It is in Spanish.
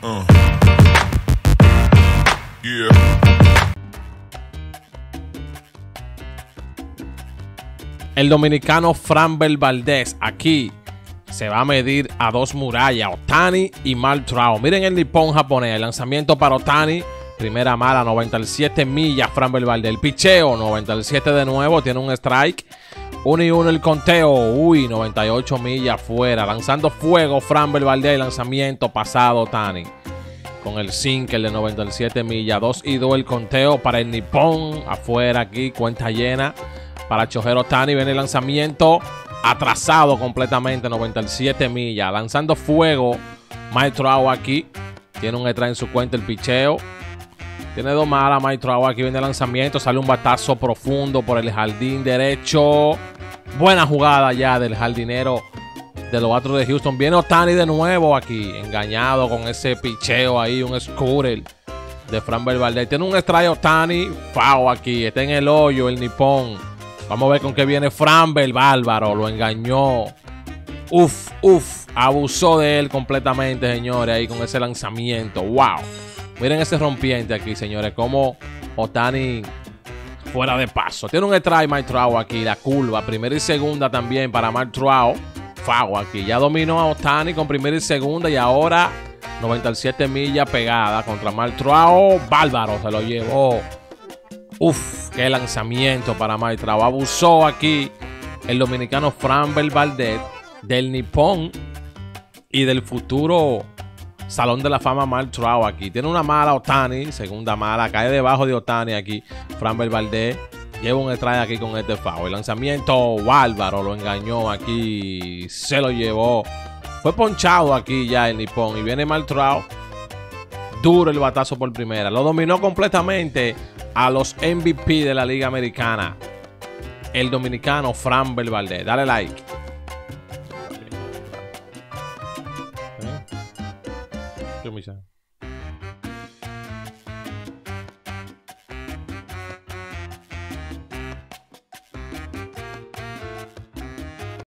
El dominicano Framber Valdez aquí se va a medir a dos murallas, Ohtani y Mike Trout. Miren el nipón japonés, el lanzamiento para Ohtani, primera mala, 97 millas Framber Valdez. El picheo, 97 de nuevo, tiene un strike. 1-1 el conteo, 98 millas fuera. Lanzando fuego Framber Valdez, lanzamiento pasado Ohtani. Con el sinker de 97 millas, 2-2 el conteo para el nipón. Afuera aquí, cuenta llena. Para Shohei Ohtani viene el lanzamiento atrasado completamente, 97 millas. Lanzando fuego Mike Trout aquí. Tiene un extra en su cuenta el picheo. Tiene dos malas Mike Trout. Aquí viene el lanzamiento. Sale un batazo profundo por el jardín derecho. Buena jugada ya del jardinero de los Astros de Houston. Viene Ohtani de nuevo aquí. Engañado con ese picheo ahí. Un scooter de Framber Valdez. Tiene un strike Ohtani. Foul aquí. Está en el hoyo el nipón. Vamos a ver con qué viene Framber. Bárbaro. Lo engañó. Uf. Abusó de él completamente, señores. Ahí con ese lanzamiento. Wow. Miren ese rompiente aquí, señores. Como Ohtani fuera de paso. Tiene un strike Mike Trout aquí. La curva. Primera y segunda también para Mike Trout. Foul aquí. Ya dominó a Ohtani con primera y segunda. Y ahora 97 millas pegada contra Mike Trout. Bárbaro. Se lo llevó. Uf, qué lanzamiento para Mike Trout. Abusó aquí el dominicano Framber Valdez del nipón y del futuro Salón de la Fama Mike Trout aquí. Tiene una mala Ohtani, segunda mala. Cae debajo de Ohtani aquí. Framber Valdez lleva un strike aquí con este foul. El lanzamiento bárbaro, lo engañó aquí. Se lo llevó. Fue ponchado aquí ya el nipón. Y viene Mike Trout. Duro el batazo por primera. Lo dominó completamente a los MVP de la Liga Americana. El dominicano Framber Valdez. Dale like. ¿Qué